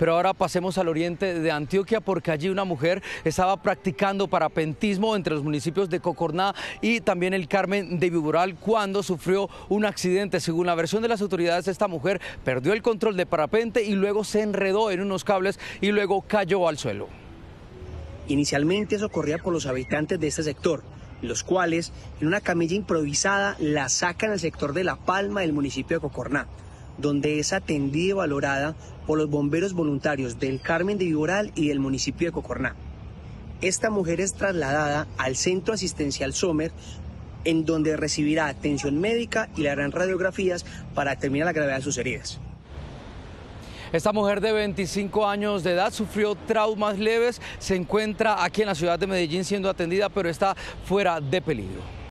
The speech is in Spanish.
Pero ahora pasemos al oriente de Antioquia, porque allí una mujer estaba practicando parapentismo entre los municipios de Cocorná y también el Carmen de Viboral cuando sufrió un accidente. Según la versión de las autoridades, esta mujer perdió el control de parapente y luego se enredó en unos cables y luego cayó al suelo. Inicialmente eso ocurría por los habitantes de este sector, los cuales en una camilla improvisada la sacan al sector de La Palma del municipio de Cocorná, donde es atendida y valorada por los bomberos voluntarios del Carmen de Viboral y del municipio de Cocorná. Esta mujer es trasladada al centro asistencial Sommer, en donde recibirá atención médica y le harán radiografías para determinar la gravedad de sus heridas. Esta mujer de 25 años de edad sufrió traumas leves, se encuentra aquí en la ciudad de Medellín siendo atendida, pero está fuera de peligro.